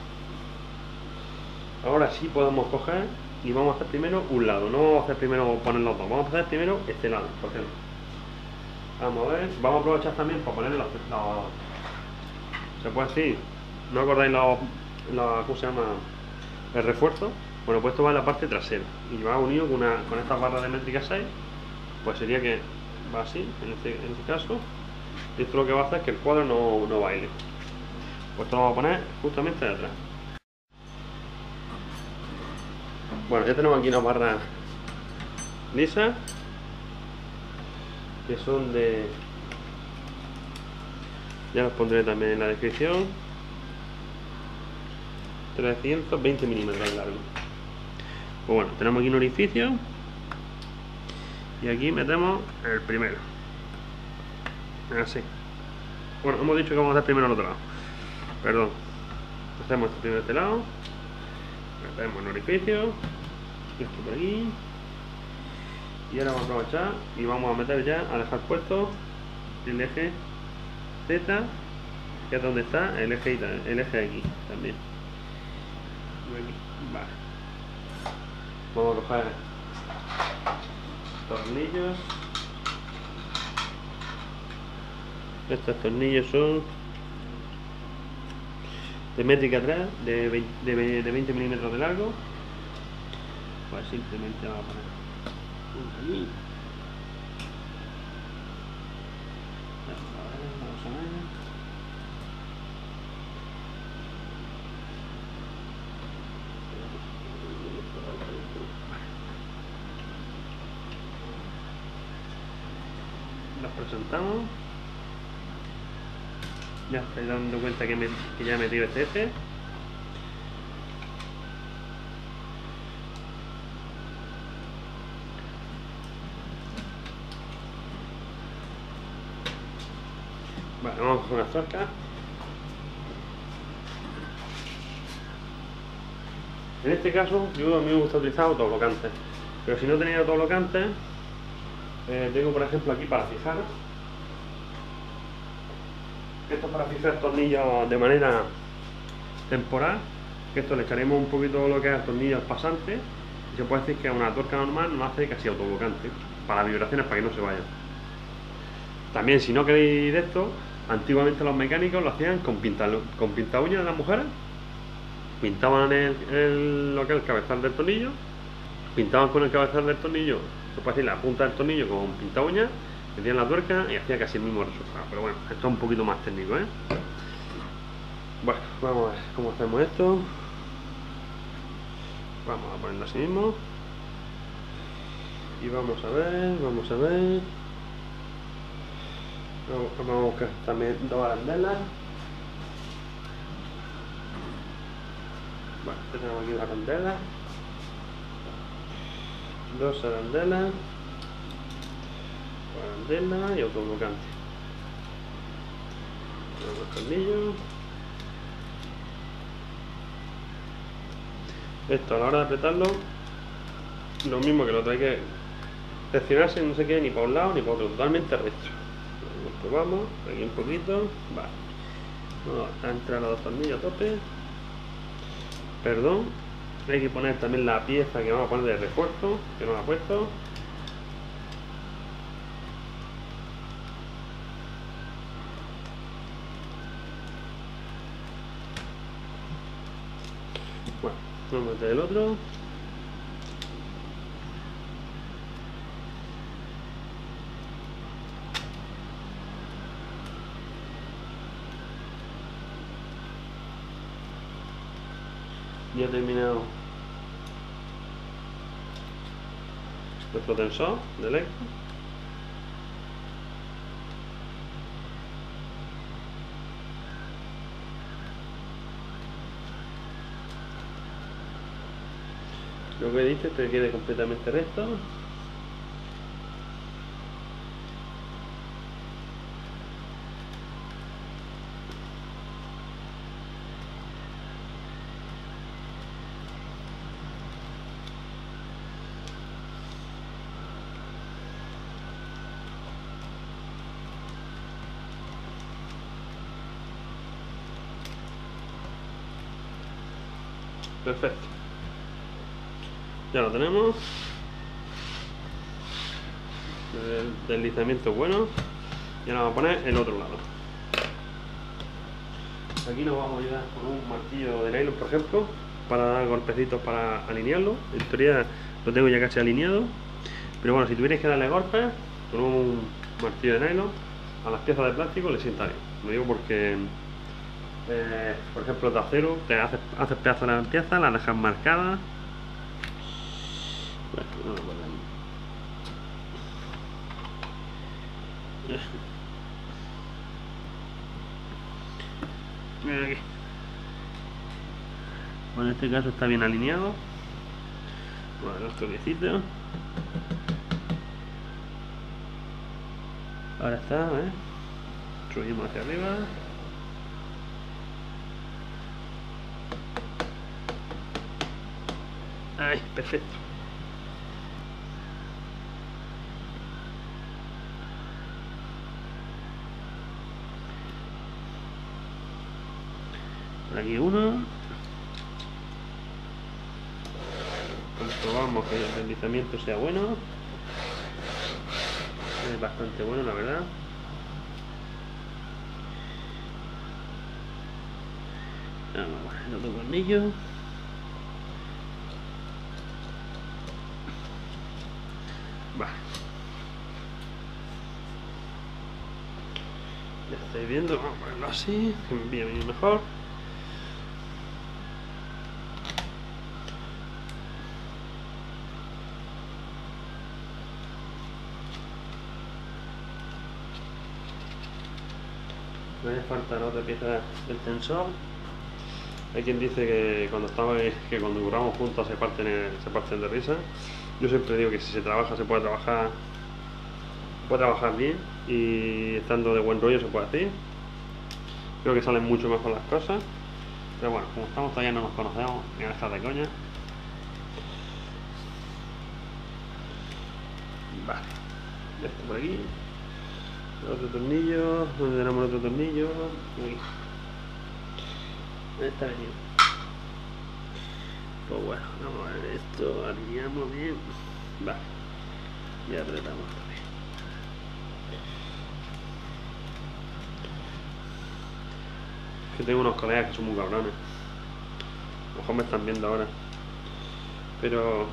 Ahora sí podemos coger y vamos a hacer primero un lado, no vamos a hacer primero poner los dos, vamos a hacer primero este lado, por ejemplo. Vamos a ver, vamos a aprovechar también para poner los se puede decir, ¿no acordáis cómo se llama? El refuerzo? Bueno, pues esto va en la parte trasera y va unido con estas barras de métrica 6, pues sería que va así, en este caso, y esto lo que va a hacer es que el cuadro no baile. Pues esto lo vamos a poner justamente de atrás. Bueno, ya tenemos aquí unas barras lisas que son de, ya los pondré también en la descripción, 320 milímetros de largo. Pues bueno, tenemos aquí un orificio y aquí metemos el primero, así. Bueno, hemos dicho que vamos a hacer primero el otro lado, perdón. Hacemos esto primero de este lado, metemos el orificio, esto por aquí, y ahora vamos a aprovechar y vamos a meter ya, a dejar puesto el eje Z, que es donde está el eje X también. Vale. Vamos a coger tornillos. Estos tornillos son de métrica 3, de 20 milímetros de largo. Pues simplemente vamos a poner uno aquí. Vamos a ver. Los presentamos. Ya estoy dando cuenta que ya he metido este eje. Vale, vamos a hacer una tuerca. En este caso, a mí me gusta utilizar autoblocantes, pero si no tenéis autoblocantes, tengo por ejemplo aquí para fijar. Esto es para fijar tornillos de manera temporal. Esto le echaremos un poquito lo que es tornillos pasantes y se puede decir que a una tuerca normal nos hace casi autoblocante para vibraciones, para que no se vayan. También, si no queréis de esto, antiguamente los mecánicos lo hacían con pinta uñas de las mujeres. Pintaban lo que es el cabezal del tornillo, pintaban con el cabezal del tornillo, se puede decir la punta del tornillo con pinta uñas, metían la tuerca y hacía casi el mismo resultado. Pero bueno, esto es un poquito más técnico, ¿eh? Bueno, vamos a ver cómo hacemos esto. Vamos a ponerlo así mismo. Y vamos a ver. Vamos a buscar también dos arandelas. Bueno, tenemos aquí una arandela. Dos arandelas. Arandela y autoblocante. Los tornillos. Esto a la hora de apretarlo, lo mismo que lo otro, hay que seccionarse, no se quede ni para un lado ni para otro, totalmente recto. Lo probamos, aquí un poquito, vale. Vamos a entrar los dos tornillos a tope. Perdón, hay que poner también la pieza que vamos a poner de refuerzo, que no la he puesto. Bueno, vamos a meter el otro. Ya he terminado nuestro tensor de electro. Lo que he dicho es que quede completamente recto. Perfecto. Ya lo tenemos. El deslizamiento bueno. Y ahora vamos a poner el otro lado. Aquí nos vamos a ayudar con un martillo de nylon, por ejemplo, para dar golpecitos para alinearlo. En teoría lo tengo ya casi alineado. Pero bueno, si tuvierais que darle golpes con un martillo de nylon a las piezas de plástico, le sienta bien. Lo digo porque por ejemplo, de acero, te haces pedazos de la pieza, las dejas marcadas. Mira aquí. Bueno, en este caso está bien alineado. Bueno, los toquecitos. Ahora está, ¿eh? Subimos hacia arriba. Ay, perfecto. Por aquí uno. Comprobamos que el deslizamiento sea bueno. Es bastante bueno, la verdad. Vamos a poner el otro tornillo. Vale. Ya estáis viendo, vamos a ponerlo así, que me envíe bien mejor. Me falta la otra pieza del tensor. Hay quien dice que cuando curramos juntos se parten de risa. Yo siempre digo que si se trabaja, se puede trabajar bien, y estando de buen rollo se puede hacer. Creo que salen mucho mejor las cosas. Pero bueno, como estamos todavía no nos conocemos, ni a dejar de coña. Vale, esto por aquí. Otro tornillo, ¿dónde tenemos el otro tornillo? Aquí. Está venido. Pues bueno, vamos a ver esto, alineamos bien. Vale, y apretamos también. Que tengo unos colegas que son muy cabrones. A lo mejor me están viendo ahora. Pero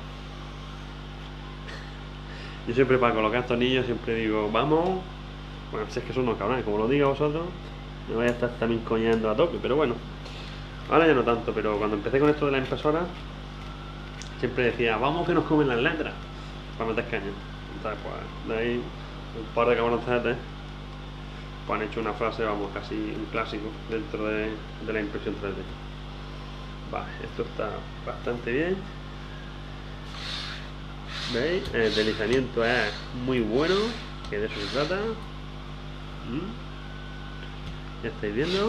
yo siempre para colocar tornillos siempre digo, vamos. Bueno, si es que son unos cabrones, como lo diga vosotros, me voy a estar también coñando a tope, pero bueno. Ahora ya no tanto, pero cuando empecé con esto de la impresora, siempre decía, vamos que nos comen las letras, para meter caña. Entonces, pues, de ahí, un par de cabroncetes, pues han hecho una frase, vamos, casi un clásico dentro de la impresión 3D. Vale, esto está bastante bien. ¿Veis? El deslizamiento es muy bueno, que de eso se trata. Ya estáis viendo.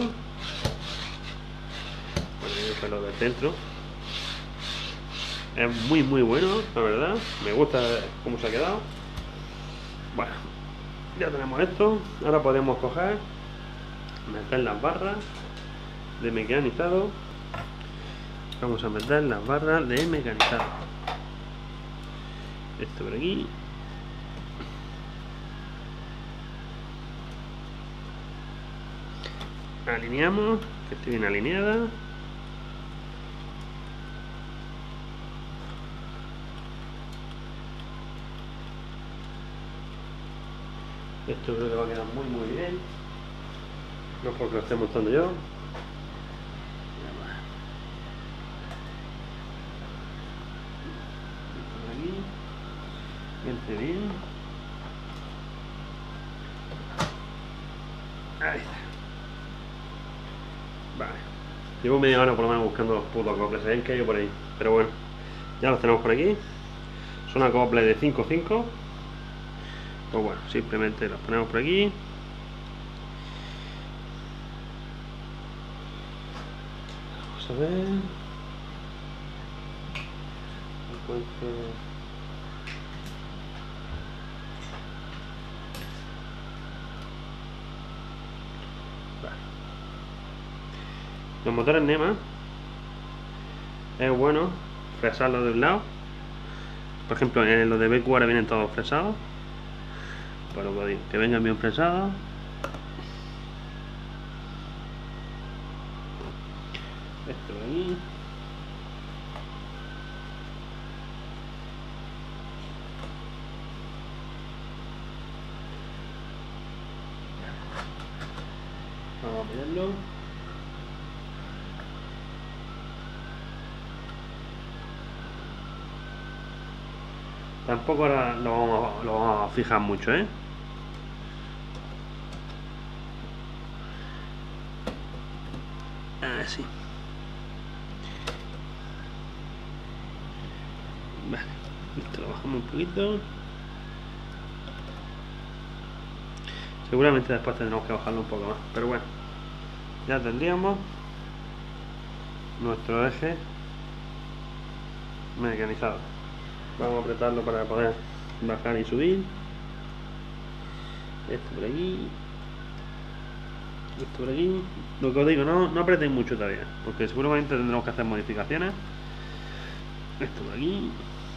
Bueno, el pelo del centro. Es muy bueno, la verdad. Me gusta cómo se ha quedado. Bueno, ya tenemos esto. Ahora podemos coger, meter las barras de mecanizado. Vamos a meter las barras de mecanizado. Esto por aquí. Alineamos, que esté bien alineada. Esto creo que va a quedar muy bien. No porque lo esté mostrando yo. Esto por aquí. Vente bien. Ahí está. Vale. Llevo media hora por lo menos buscando los putos acoples. Se habían caído por ahí. Pero bueno, ya los tenemos por aquí. Son acoples de 5.5. Pues bueno, simplemente los ponemos por aquí. Vamos a ver. Vale. Los motores NEMA es bueno fresarlos de un lado. Por ejemplo, en los de BQ ahora vienen todos fresados. Pero que vengan bien fresados. Esto de aquí. Vamos a mirarlo. Tampoco ahora lo vamos a fijar mucho, ¿eh? Así. Vale, esto lo bajamos un poquito. Seguramente después tendremos que bajarlo un poco más, pero bueno, ya tendríamos nuestro eje mecanizado. Vamos a apretarlo para poder bajar y subir. Esto por aquí. Esto por aquí. Lo que os digo, no apretéis mucho todavía, porque seguramente tendremos que hacer modificaciones. Esto por aquí.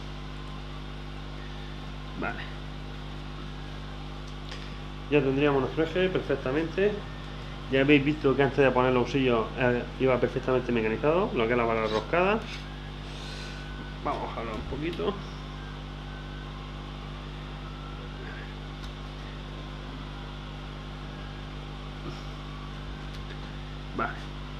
Vale. Ya tendríamos nuestro eje perfectamente. Ya habéis visto que antes de poner los usillos iba perfectamente mecanizado, lo que es la barra roscada. Vamos a bajarlo un poquito. Vale.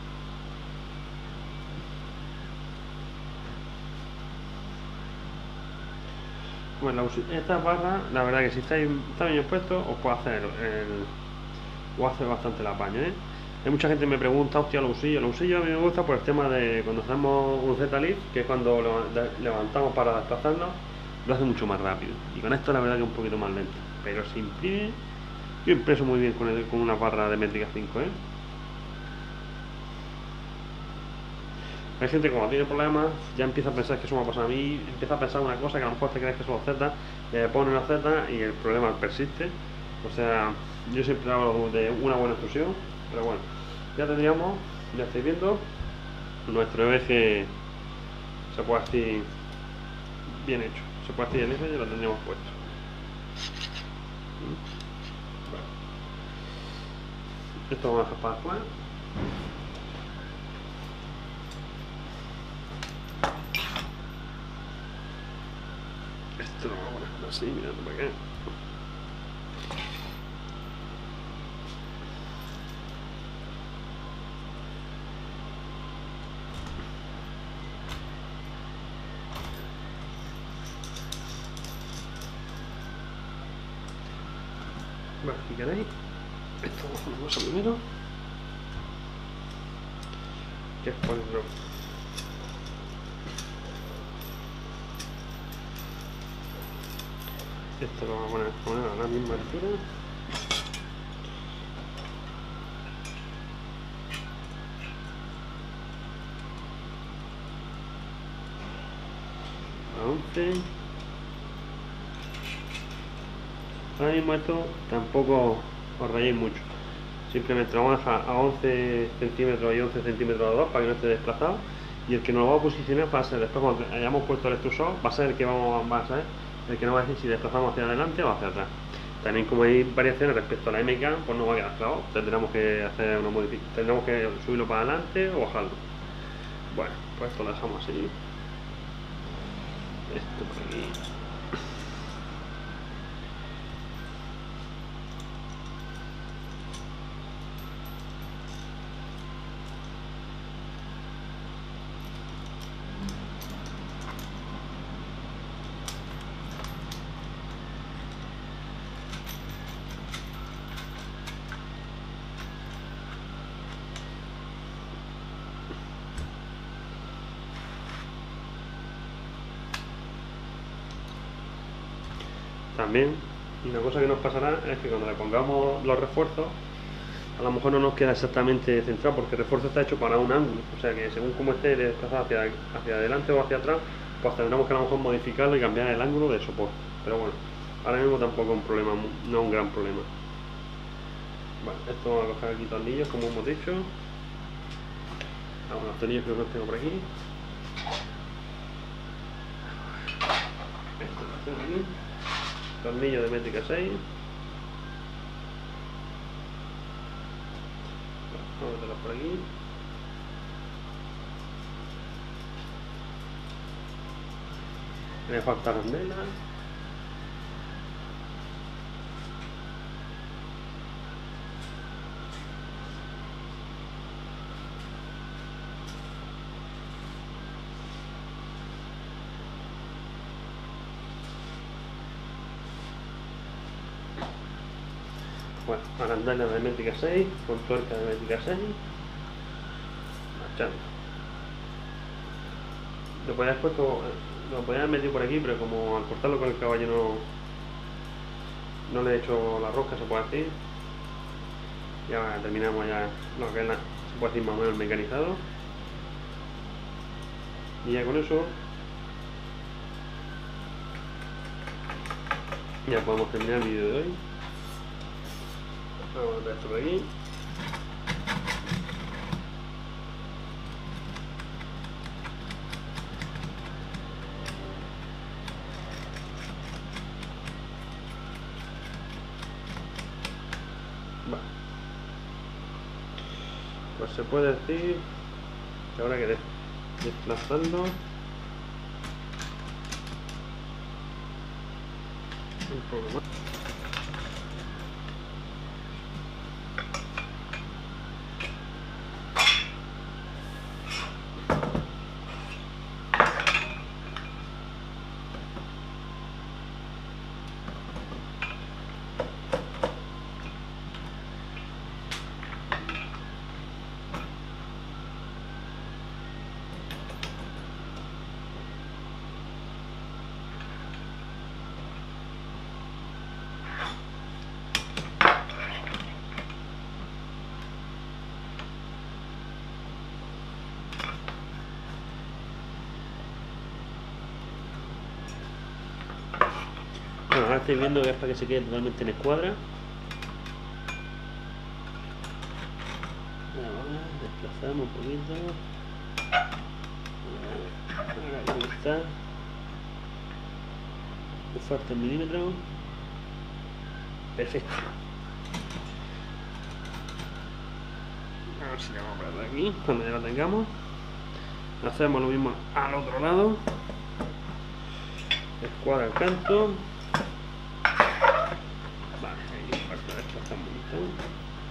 Bueno, estas barras, la verdad que si está bien puesto, os puede hacer bastante el apaño, ¿eh? Hay mucha gente que me pregunta, hostia, los usillos a mí me gusta por el tema de cuando hacemos un Z-Lift, que es cuando lo levantamos para desplazarnos, lo hace mucho más rápido. Y con esto la verdad que es un poquito más lento. Pero se imprime, yo impreso muy bien con una barra de métrica 5, ¿eh? Hay gente que cuando tiene problemas ya empieza a pensar que eso me ha pasado a mí, empieza a pensar una cosa que a lo mejor te crees que son Z, pone una Z y el problema persiste. O sea, yo siempre hablo de una buena extrusión, pero bueno, ya tendríamos, ya estáis viendo, nuestro eje, se puede decir, bien hecho. Se puede decir el eje y lo tendríamos puesto. Vale. Esto vamos a dejar para después. Esto lo vamos a poner así, mirando para acá. Bueno, si queréis, esto vamos a hacer una cosa primero, que es ponerlo. Esto lo vamos a poner a la misma altura. A 11. Ahora mismo esto tampoco os rayéis mucho. Simplemente lo vamos a dejar a 11 centímetros y 11 centímetros a 2 para que no esté desplazado. Y el que nos lo va a posicionar va a ser, después cuando hayamos puesto el extrusor, va a ser el que va a ser el que nos va a decir si desplazamos hacia adelante o hacia atrás. También como hay variaciones respecto a la MK, pues no va a quedar clavado. Tendremos que hacer una modificación, tendremos que subirlo para adelante o bajarlo. Bueno, pues esto lo dejamos así. Esto por aquí. También, una cosa que nos pasará es que cuando le pongamos los refuerzos, a lo mejor no nos queda exactamente centrado porque el refuerzo está hecho para un ángulo, o sea que según cómo esté desplazado hacia adelante o hacia atrás, pues tendremos que a lo mejor modificarlo y cambiar el ángulo de soporte. Pero bueno, ahora mismo tampoco es un problema, no es un gran problema. Bueno, esto vamos a coger aquí tornillos como hemos dicho. Vamos, los tornillos que los tengo por aquí. Esto lo tengo aquí. Tornillo de métrica 6. Vamos a meterlo por aquí. Me falta arandela. Bueno, arandela de métrica 6, con tuerca de métrica 6. Machando. Lo podías puesto, lo podías haber metido por aquí, pero como al cortarlo con el caballo no le he hecho la rosca, se puede decir. Ya terminamos ya lo que es se puede decir más o menos el mecanizado. Y ya con eso ya podemos terminar el vídeo de hoy. Vamos a meter esto por aquí. Vale. Pues se puede decir que ahora que desplazando un poco más. ahora estáis viendo que es para que se quede totalmente en escuadra. Ahora desplazamos un poquito. Ahí está. Me falta un milímetro. Perfecto. A ver si le vamos a poner aquí cuando ya lo tengamos. Hacemos lo mismo al otro lado. Escuadra el canto. Vale, ahí falta desplazar un poquito.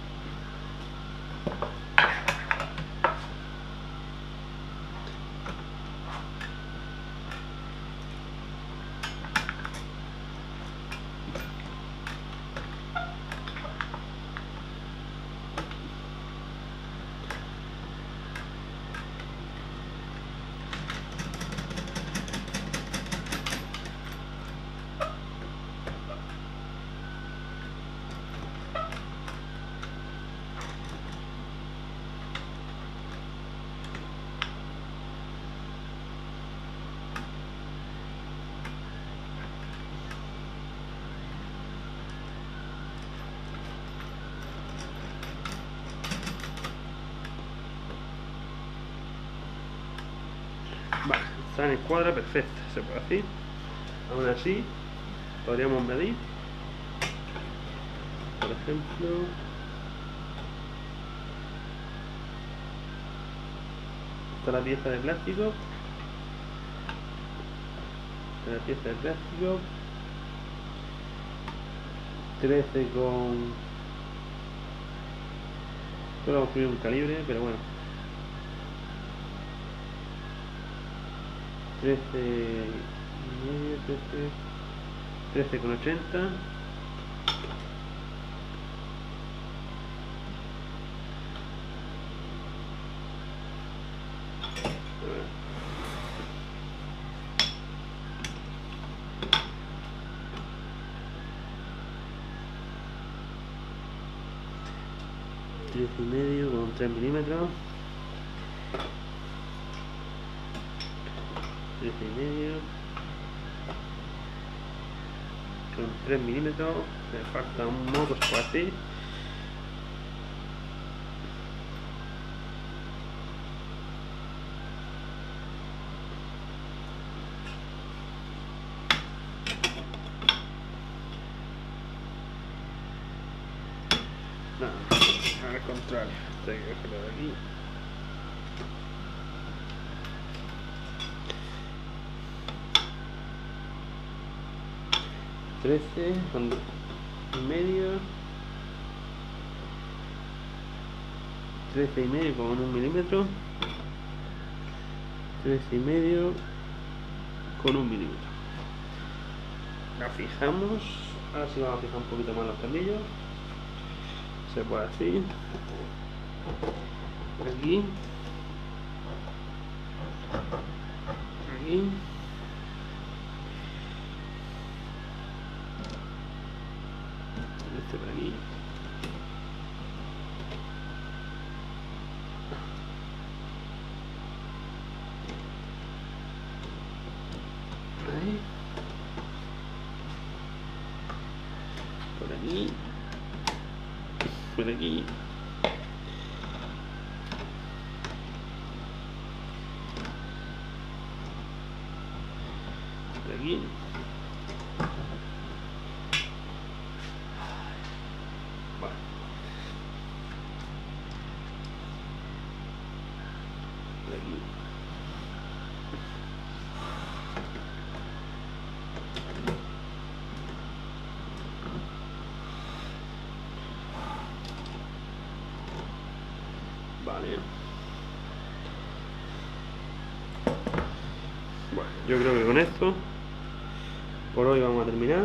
Vale, está en escuadra perfecta, se puede decir. Aún así, podríamos medir, por ejemplo, esta es la pieza de plástico. Esta es la pieza de plástico. 13 con... Esto lo vamos a subir un calibre, pero bueno. 13 con 80. Y medio con 3 milímetros. 13 y medio con 3 milímetros. Me falta un modo así. No, al contrario, tengo que dejarlo de aquí. Trece y medio, 13 y medio con 1 milímetro, 13 y medio con 1 milímetro. La fijamos. Ahora sí vamos a fijar un poquito más los tornillos. Se puede así. Aquí. Aquí. Este por aquí. Ahí. Por aquí. Por aquí. Por aquí. Bueno. Por aquí. Vale. Bueno, yo creo que con esto por hoy vamos a terminar.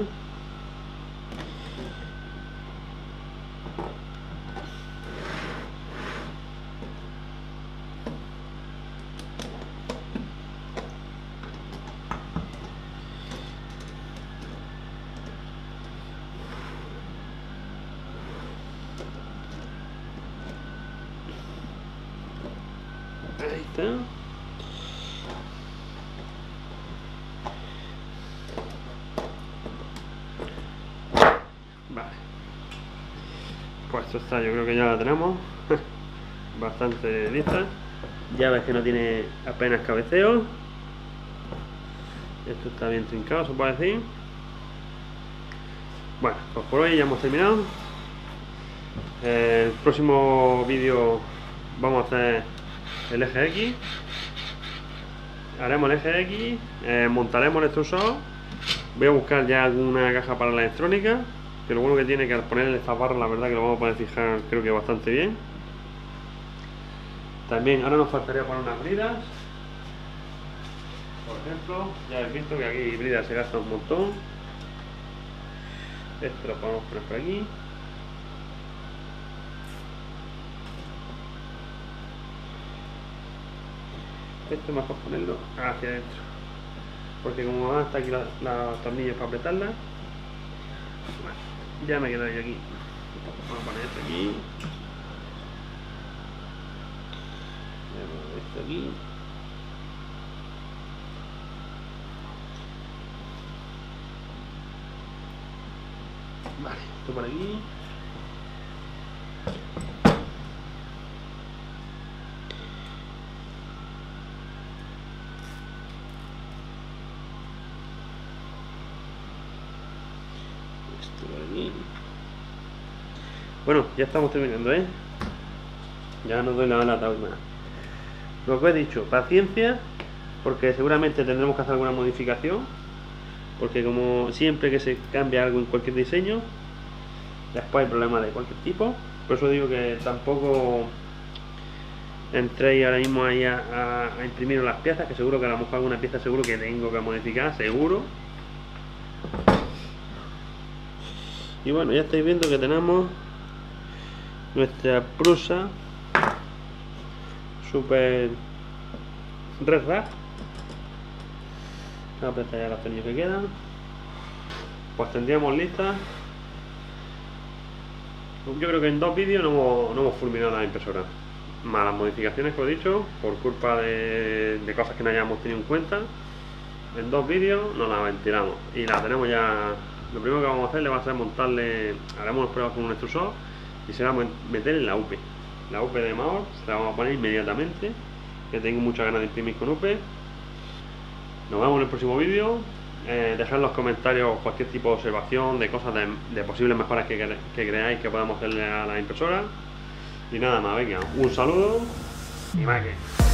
Ahí está. Vale, pues esto está, yo creo que ya la tenemos bastante lista. Ya ves que no tiene apenas cabeceo. Esto está bien trincado, se puede decir. Bueno, pues por hoy ya hemos terminado. El próximo vídeo vamos a hacer el eje X. Haremos el eje X, montaremos el extrusor. Voy a buscar ya alguna caja para la electrónica, que lo bueno que tiene que al ponerle esta barra, la verdad que lo vamos a poder fijar, creo que bastante bien. También ahora nos faltaría poner unas bridas. Por ejemplo, ya habéis visto que aquí bridas se gasta un montón. Esto lo podemos poner por aquí. Esto es mejor ponerlo hacia adentro, porque como van hasta aquí los tornillos para apretarla, bueno, ya me quedaría aquí. Vamos a poner esto aquí, esto aquí. Vale, esto por aquí. Esto por aquí. Bueno, ya estamos terminando, ya no doy la lata hoy más. Lo que he dicho, paciencia, porque seguramente tendremos que hacer alguna modificación, porque como siempre que se cambia algo en cualquier diseño, después hay problemas de cualquier tipo. Por eso digo que tampoco entréis ahora mismo ahí a imprimir las piezas, que seguro que a lo mejor alguna pieza seguro que tengo que modificar, seguro. Y bueno, ya estáis viendo que tenemos nuestra Prusa Super Red Rack. Vamos a apretar ya las tornillos que quedan. Pues tendríamos listas. Yo creo que en 2 vídeos no hemos fulminado la impresora. Más las modificaciones que os he dicho, por culpa de cosas que no hayamos tenido en cuenta. En 2 vídeos nos la ventilamos y la tenemos ya. Lo primero que vamos a hacer le va a ser montarle, haremos unas pruebas con un extrusor y se la vamos a meter en la UP. La UP de Mahor se la vamos a poner inmediatamente, que tengo muchas ganas de imprimir con UP. Nos vemos en el próximo vídeo. Dejad en los comentarios cualquier tipo de observación, de cosas, de posibles mejoras que creáis que podamos hacerle a la impresora. Y nada más, venga, un saludo y más que.